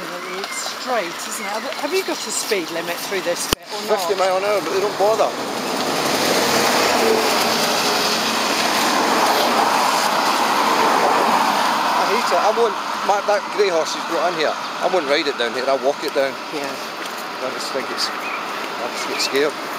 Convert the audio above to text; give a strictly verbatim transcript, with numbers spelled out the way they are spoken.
definitely. It's straight, isn't it? Have you got a speed limit through this bit or not? fifty mile an hour, but they don't bother. I hate it. I won't. My, that grey horse he's brought in here, I won't ride it down here. I'll walk it down. Yeah. I just think it's. I just get scared.